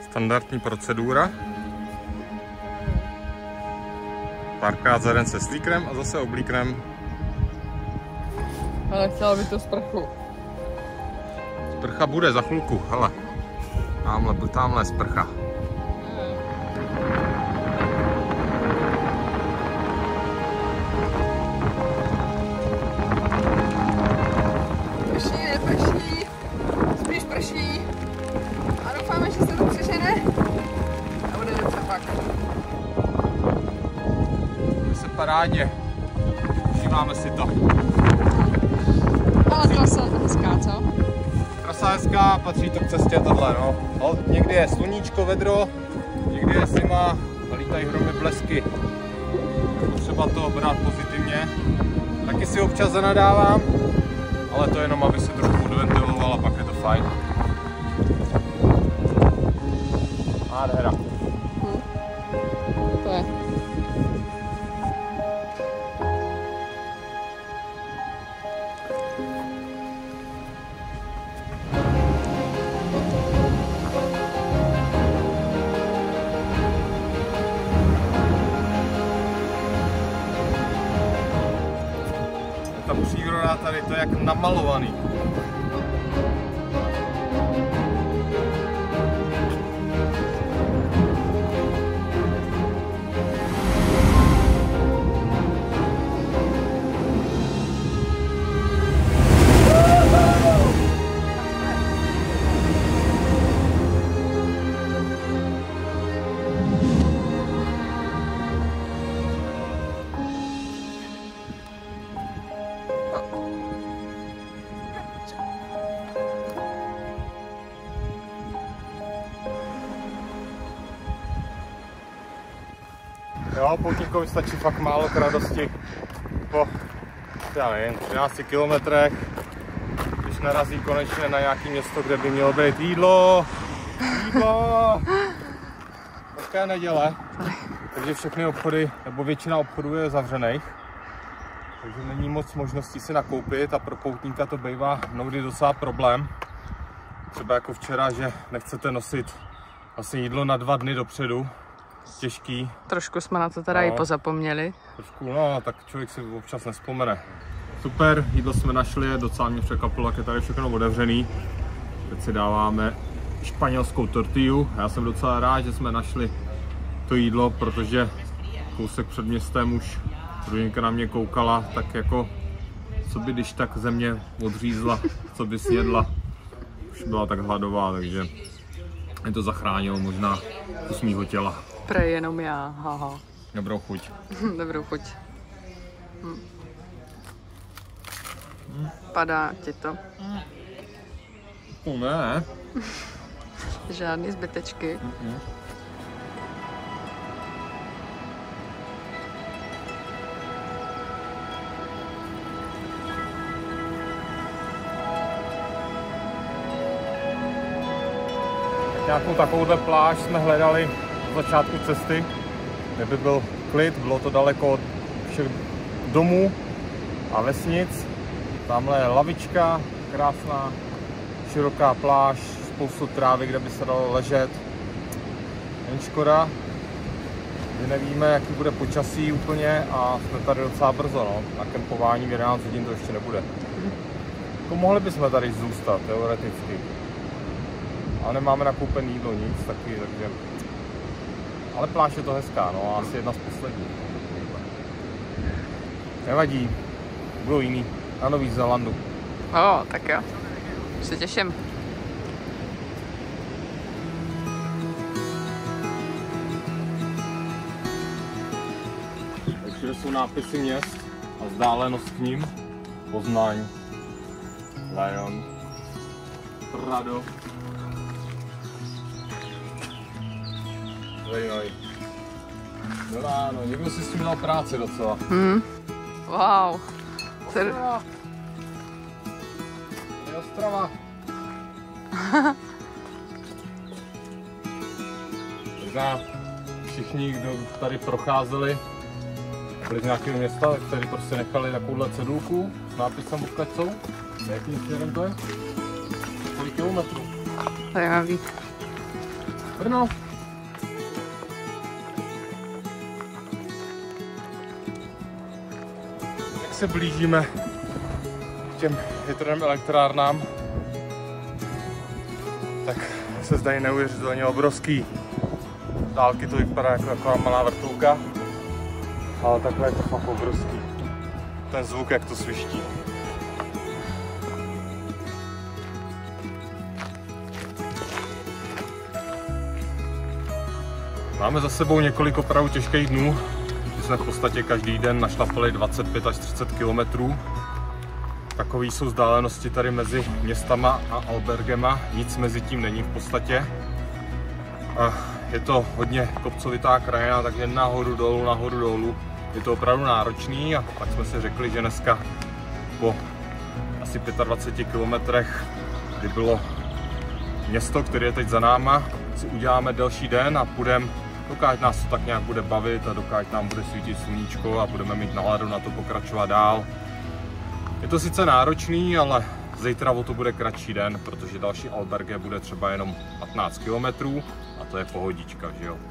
Standardní procedura. Párkrát za den se slíknem a zase oblíknem. Ale chtěla by to sprchu. Sprcha bude za chvilku, hele. Tamhle sprcha. Prší, neprší. Spíš prší. A doufáme, že se to přežene. A bude dobře pak. Se parádě. Užíváme si to. Ale trasa hezká, co? Trasa hezká, patří to k cestě tohle, no. Někdy je sluníčko, vedro, někdy je zima a lítají hromy, blesky. Potřeba to brát pozitivně. Taky si občas zanadávám, ale to jenom, aby se trošku odventiloval a pak je to fajn. Nádhera. To je. Ta příroda tady, to je jak namalovaný. Jo, poutníkovi stačí fakt málo k radosti. Po, já nevím, 13 kilometrech, když narazí konečně na nějaké město, kde by mělo být jídlo. Také neděle, takže všechny obchody, nebo většina obchodů je zavřených. Takže není moc možností si nakoupit a pro poutníka to bývá mnohdy docela problém. Třeba jako včera, že nechcete nosit vlastně jídlo na 2 dny dopředu. Těžký. Trošku jsme na to teda i pozapomněli. Trošku, no, tak člověk si občas nevzpomene. Super, jídlo jsme našli, docela mě překvapilo, jak je tady všechno otevřený. Teď si dáváme španělskou tortillu. Já jsem docela rád, že jsme našli to jídlo, protože kousek před městem už rodinka na mě koukala, tak jako, co by když tak země odřízla, co by snědla. Už byla tak hladová, takže mě to zachránilo možná kus mýho těla. Prej jenom já, haha. Dobrou chuť. Dobrou chuť. Padá ti to? Ne. Žádný zbytečky. Nějakou takovouhle pláž jsme hledali v začátku cesty, kde by byl klid, bylo to daleko od všech domů a vesnic. Tamhle je lavička, krásná, široká pláž, spoustu trávy, kde by se dalo ležet. Jen škoda, že nevíme, jaký bude počasí úplně a jsme tady docela brzo, no. Na kempování v 11 hodin to ještě nebude. To mohli bychom tady zůstat, teoreticky. Ale nemáme nakoupený jídlo, nic taky, takže... Ale pláž je to hezká, no, asi jedna z posledních. Nevadí, budou jiný, na Nový Zélandu. Tak jo, se těším. Takže jsou nápisy měst a vzdálenost k ním. Poznaň, Lyon, Prado. Zajímavý. No, někdo si s tím dal práci docela. Wow. Ostrava. Je Ostrava. Možná všichni, kdo tady procházeli, byli z nějakého města, který prostě nechali takovouhle cedulku s nápisem odkud jsou. Jakým směrem to je? Kolik kilometrů? Zajímavý. Brno. Jak se blížíme k těm větrným elektrárnám, tak se zdají neuvěřitelně obrovský. Dálky to vypadá jako taková malá vrtulka, ale takhle je to fakt obrovský. Ten zvuk, jak to sviští. Máme za sebou několik opravdu těžkých dnů, kdy jsme v podstatě každý den našlapali 25 až 30 km. Takové jsou vzdálenosti tady mezi městama a albergema, nic mezi tím není v podstatě. Je to hodně kopcovitá krajina, takže nahoru dolů. Je to opravdu náročný a tak jsme si řekli, že dneska po asi 25 kilometrech, kdy bylo město, které je teď za náma, si uděláme delší den a půjdeme, dokud nás to tak nějak bude bavit a dokud nám bude svítit sluníčko a budeme mít náladu na to pokračovat dál. Je to sice náročný, ale zítra o to bude kratší den, protože další alberge bude třeba jenom 15 km a to je pohodička, že jo.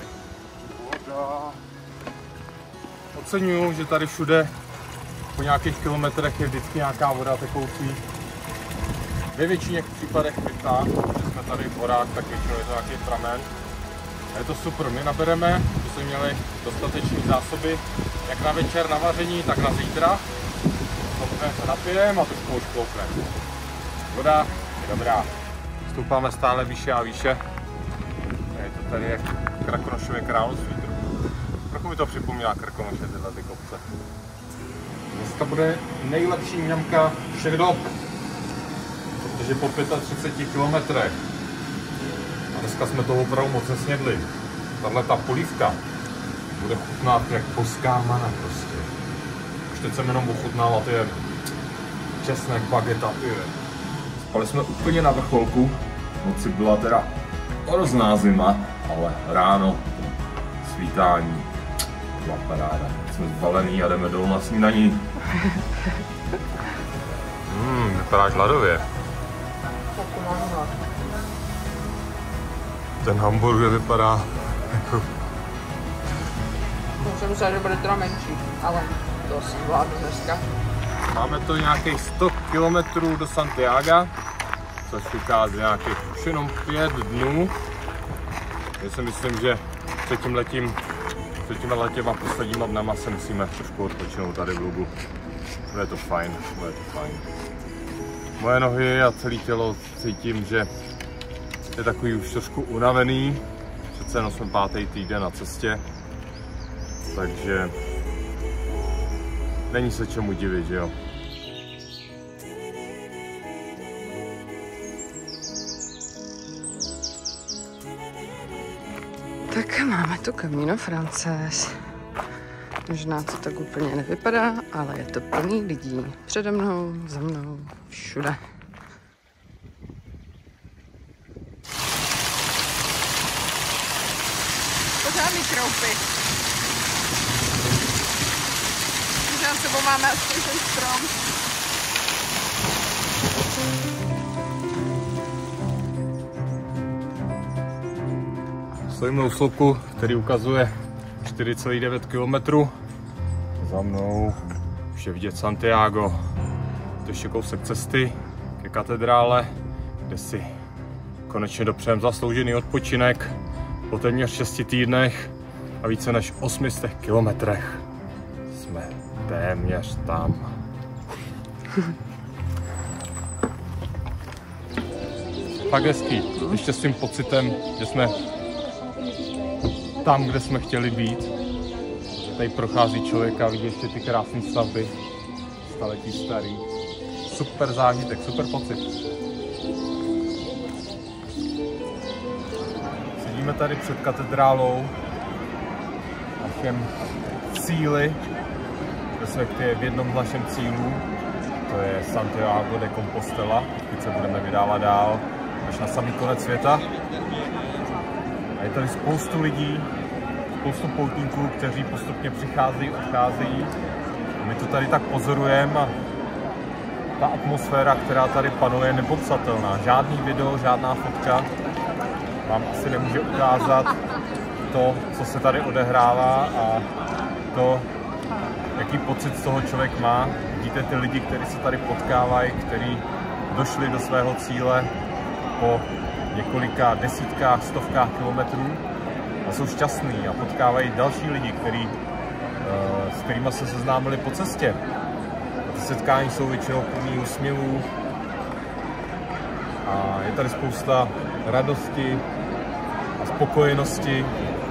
Oceňuju, že tady všude po nějakých kilometrech je vždycky nějaká voda tekoucí. Ve většině případech pitná, že jsme tady v horách, tak většinou je to nějaký pramen. A je to super, my nabereme, že jsme měli dostatečné zásoby, jak na večer, na vaření, tak na zítra. Samozřejmě se napijeme a trošku už kloukneme. Voda je dobrá. Stoupáme stále výše a výše. Je to tady jak Krakonošové království. Trochu mi to připomíná Krkonoše, tyhle ty kopce. Dneska bude nejlepší mňamka všech dob, protože po 35 kilometrech, a dneska jsme toho opravdu moc nesnědli, tahle ta polívka bude chutnat jak polská mana prostě. Už teď jsem jenom ochutnával, ty je česnek, bageta, spali jsme úplně na vrcholku, noci byla teda hrozná zima, ale ráno svítání byla paráda. Jsme zbalený a jdeme dolů na snídaní. Vypadáš hladově. Ten hamburger vypadá jako... To jsem myslel, že bude teda menší, ale to si vládnu dneska. Máme to nějakých 100 km do Santiaga, což vychází nějakých už jenom 5 dnů. Já si myslím, že před tím letem a posledníma dnama se musíme trošku odpočinout tady v Lugu. Bude to fajn, bude to fajn. Moje nohy a celé tělo cítím, že je takový už trošku unavený. Přece jenom jsme 5. týden na cestě, takže není se čemu divit, že jo. Tak máme tu Camino Frances. Možná to tak úplně nevypadá, ale je to plný lidí. Přede mnou, za mnou, všude. Pořádný kroupy. Možná sebou máme aspoň ten strom. Stojíme u sloupku, který ukazuje 4,9 km. Za mnou už je vidět Santiago. To ještě kousek cesty ke katedrále, kde si konečně dopřejeme zasloužený odpočinek po téměř 6 týdnech a více než 800 kilometrech. Jsme téměř tam. Fakt hezký, ještě s tím pocitem, že jsme tam, kde jsme chtěli být. Tady prochází člověk a vidí ještě ty krásné stavby, staletí starý. Super zážitek, super pocit. Sedíme tady před katedrálou, našem cíli, respektive v jednom z našem cílů, to je Santiago de Compostela, teď se budeme vydávat dál až na samý konec světa. A je tady spoustu lidí, spoustu poutníků, kteří postupně přicházejí, odcházejí. A my to tady tak pozorujeme a ta atmosféra, která tady panuje, je nepopsatelná. Žádný video, žádná fotka. vám asi nemůže ukázat to, co se tady odehrává a to, jaký pocit z toho člověk má. Vidíte ty lidi, kteří se tady potkávají, kteří došli do svého cíle po několika desítkách, stovkách kilometrů a jsou šťastní a potkávají další lidi, s kterými se seznámili po cestě. A ty setkání jsou většinou plný úsměvů a je tady spousta radosti a spokojenosti.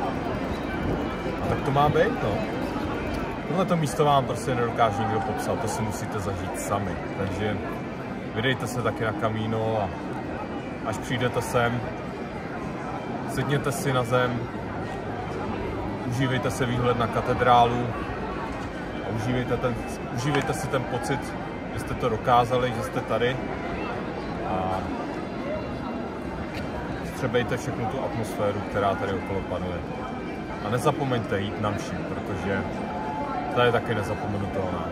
A tak to má být, no. Tohleto místo vám prostě nedokáže nikdo popsat, to si musíte zažít sami. Takže vydejte se taky na Camino a až přijdete sem, sedněte si na zem, užívejte si výhled na katedrálu a užívejte si ten pocit, že jste to dokázali, že jste tady a střebejte všechnu tu atmosféru, která tady okolo panuje. A nezapomeňte jít na mši, protože ta je taky nezapomenutelná.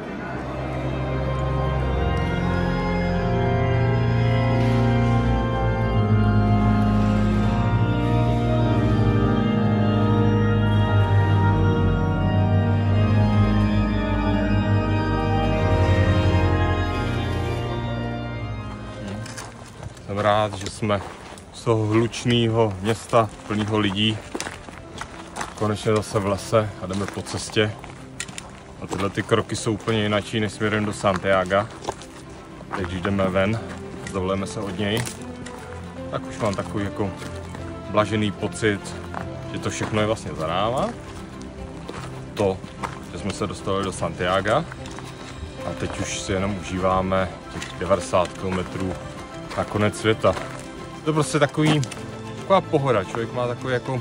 Jsem rád, že jsme z toho hlučného města plného lidí konečně zase v lese a jdeme po cestě. A tyhle ty kroky jsou úplně jináčí než směrem do Santiaga. Teď, když jdeme ven, zavoleme se od něj, tak už mám takový jako blažený pocit, že to všechno je vlastně za náma. To, že jsme se dostali do Santiaga a teď už si jenom užíváme těch 90 km na konec světa. To je prostě taková pohoda, člověk má takový jako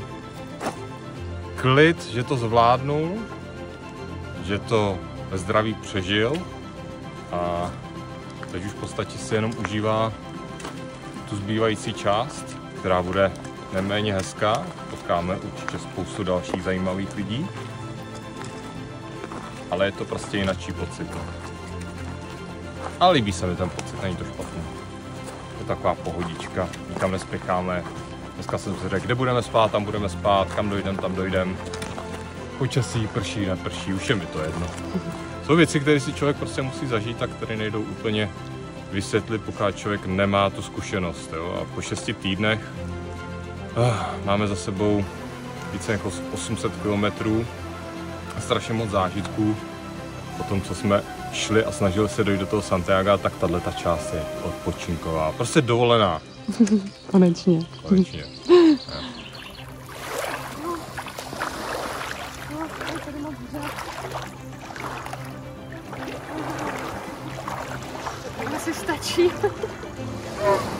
klid, že to zvládnul, že to ve zdraví přežil a teď už v podstatě si jenom užívá tu zbývající část, která bude neméně hezká. Potkáme určitě spoustu dalších zajímavých lidí, ale je to prostě jináčí pocit. A líbí se mi ten pocit, není to špatný. Je taková pohodička, nikam nespěcháme. Dneska jsem si řekl, kde budeme spát, tam budeme spát, kam dojdem, tam dojdem. Počasí, prší, neprší, už je mi to jedno. Jsou věci, které si člověk prostě musí zažít a které nejdou úplně vysvětlit, pokud člověk nemá tu zkušenost. Jo? A po 6 týdnech máme za sebou více jako 800 km a strašně moc zážitků. Po tom, co jsme šli a snažili se dojít do toho Santiaga, tak tato část je odpočinková. Prostě dovolená. Konečně. Konečně. Asi stačí.